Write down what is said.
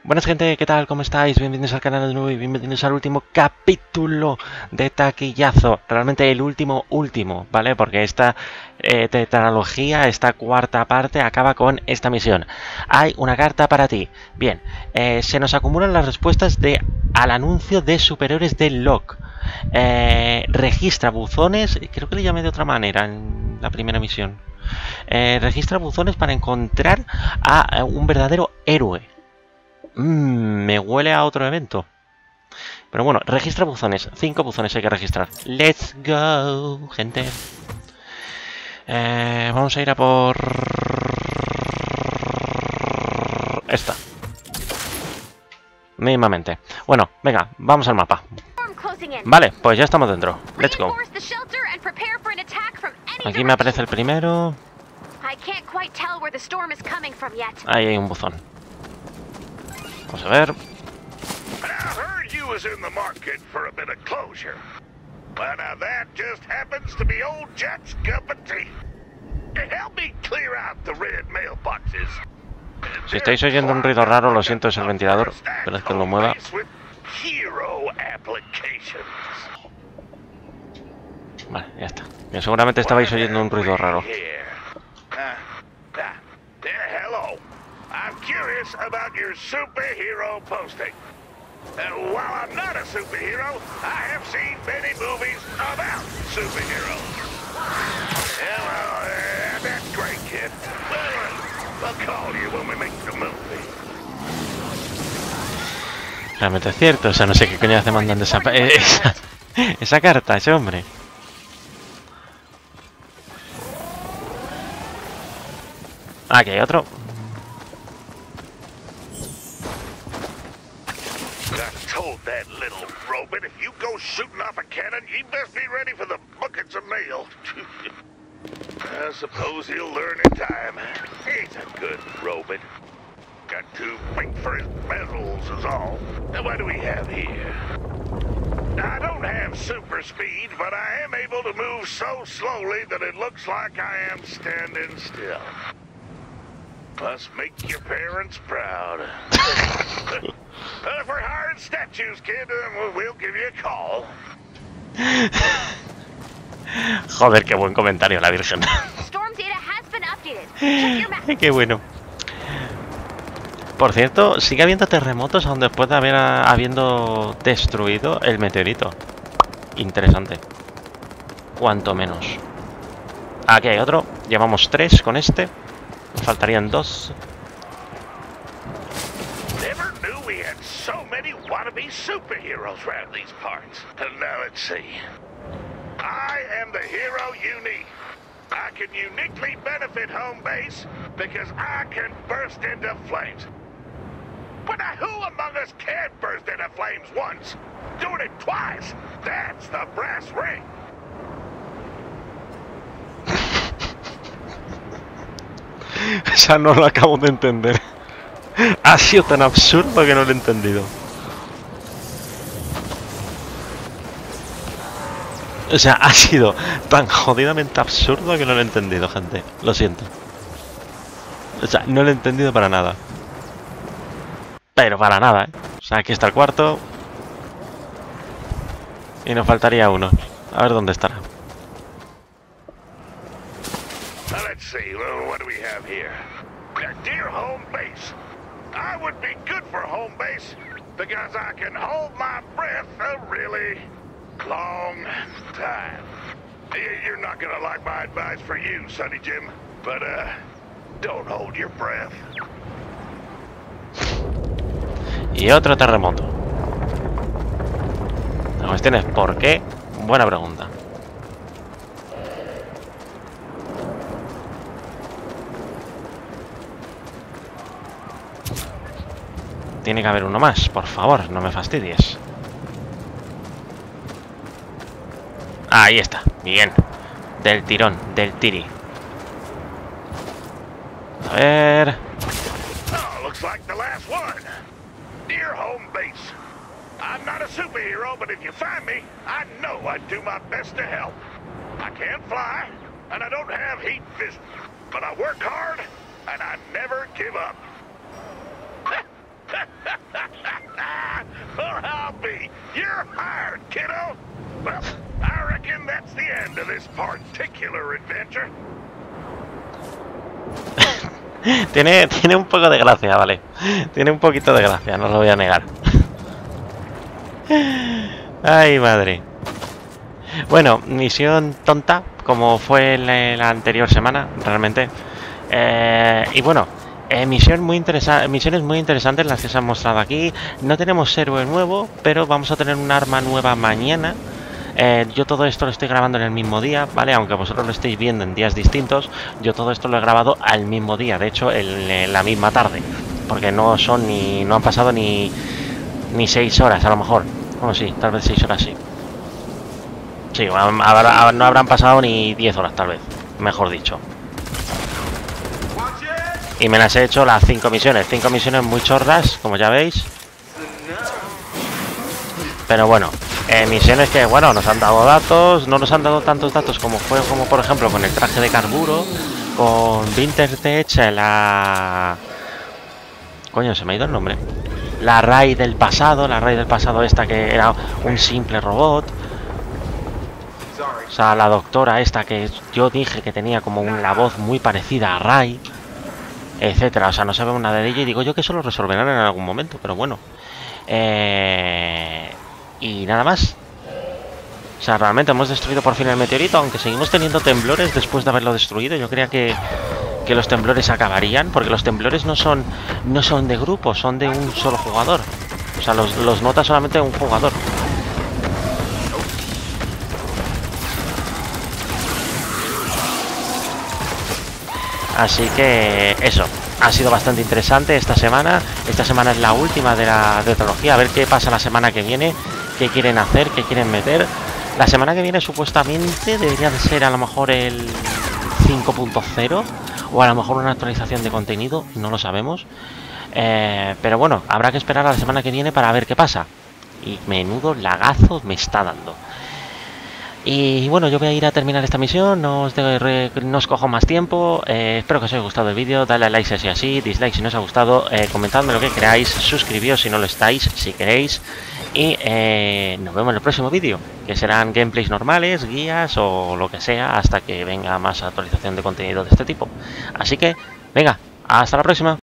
Buenas gente, ¿qué tal? ¿Cómo estáis? Bienvenidos al canal de nuevo y bienvenidos al último capítulo de Taquillazo. Realmente el último, ¿vale? Porque esta tetralogía, esta cuarta parte, acaba con esta misión. Hay una carta para ti. Bien, se nos acumulan las respuestas al anuncio de superiores del LOC. Registra buzones, creo que le llamé de otra manera en la primera misión. Registra buzones para encontrar a un verdadero héroe. Me huele a otro evento. Pero bueno, registra buzones. 5 buzones hay que registrar. Let's go, gente. Vamos a ir a por esta. Mismamente. Bueno, venga, vamos al mapa. Vale, pues ya estamos dentro. Let's go. Aquí me aparece el primero. Ahí hay un buzón. Vamos a ver. Si estáis oyendo un ruido raro, lo siento, es el ventilador. Pero es que lo mueva. Vale, ya está. Bien, seguramente estabais oyendo un ruido raro. I'm curious about your superhero posting. While I'm not a superhero, I have seen many movies about superheroes. Yeah, well, that's great, kid. Well, I'll call you when we make the movie. Realmente es cierto, o sea, no sé qué coño hace mandando esa carta, ese hombre. Aquí hay otro. That little robot, if you go shooting off a cannon, you best be ready for the buckets of mail. I suppose he'll learn in time. He's a good robot. Got too big for his bezels is all. Now what do we have here? I don't have super speed, but I am able to move so slowly that it looks like I am standing still. Must make your parents proud. If we're hiring statues, kid, we'll give you a call. Joder, qué buen comentario, la Virgen. Qué bueno. Por cierto, sigue habiendo terremotos aún después de habiendo destruido el meteorito. Interesante. Cuanto menos. Aquí hay otro. Llevamos 3 con este. Nos faltarían 2. So many wannabe superheroes around these parts. Now let's see. I am the hero you need. I can uniquely benefit home base because I can burst into flames. But now who among us can't burst into flames once? Doing it twice, that's the brass ring. O sea, no lo acabo de entender. Ha sido tan absurdo que no lo he entendido. O sea, ha sido tan jodidamente absurdo que no lo he entendido, gente. Lo siento. O sea, no lo he entendido para nada. Pero para nada, ¿eh? O sea, aquí está el cuarto. Y nos faltaría uno. A ver dónde estará. Let's see, what do we have here? Dear home base. I would be good for home base because I can hold my breath a really long time. You're not gonna like my advice for you, Sonny Jim, but don't hold your breath. Y otro terremoto. La cuestión es ¿por qué? Buena pregunta. Tiene que haber uno más, por favor, no me fastidies. Ahí está, bien. Del tirón, del tiri. A ver. Oh, looks like the last one. Dear home base. I'm not a superhero, but if you find me, I know I'd do my best to help. I can't fly, and I don't have heat vision, but I work hard, and I never give up. particular adventure. Tiene un poco de gracia, vale. Tiene un poquito de gracia, no lo voy a negar. Ay, madre. Bueno, misión tonta, como fue la anterior semana, realmente. Y bueno, misiones muy interesantes las que se han mostrado aquí. No tenemos héroe nuevo, pero vamos a tener un arma nueva mañana. Yo todo esto lo estoy grabando en el mismo día, ¿vale? Aunque vosotros lo estéis viendo en días distintos, yo todo esto lo he grabado al mismo día, de hecho, en la misma tarde. Porque no han pasado ni 6 horas, a lo mejor. Bueno, sí, tal vez 6 horas sí. Sí, no habrán pasado ni 10 horas, tal vez, mejor dicho. Y me las he hecho las 5 misiones. 5 misiones muy chordas, como ya veis. Pero bueno, misiones que, bueno, nos han dado datos. No nos han dado tantos datos como por ejemplo, con el traje de carburo. Con Vintertech, coño, se me ha ido el nombre. La Ray del pasado. La Ray del pasado esta que era un simple robot. O sea, la doctora esta que yo dije que tenía como la voz muy parecida a Ray, etcétera. O sea, no sabemos nada de ello y digo yo que eso lo resolverán en algún momento, pero bueno. Y nada más. O sea, realmente hemos destruido por fin el meteorito, aunque seguimos teniendo temblores después de haberlo destruido. Yo creía que los temblores acabarían, porque los temblores no son de grupo, son de un solo jugador. O sea, los nota solamente un jugador. Así que eso, ha sido bastante interesante esta semana. Esta semana es la última de la trilogía. A ver qué pasa la semana que viene, qué quieren hacer, qué quieren meter. La semana que viene supuestamente debería de ser a lo mejor el 5.0 o a lo mejor una actualización de contenido, no lo sabemos. Pero bueno, habrá que esperar a la semana que viene para ver qué pasa. Y menudo lagazo me está dando. Y bueno, yo voy a ir a terminar esta misión, no os cojo más tiempo. Espero que os haya gustado el vídeo, dale a like si es así, dislike si no os ha gustado, comentadme lo que queráis, suscribíos si no lo estáis, si queréis. Y nos vemos en el próximo vídeo, que serán gameplays normales, guías o lo que sea, hasta que venga más actualización de contenido de este tipo. Así que, venga, hasta la próxima.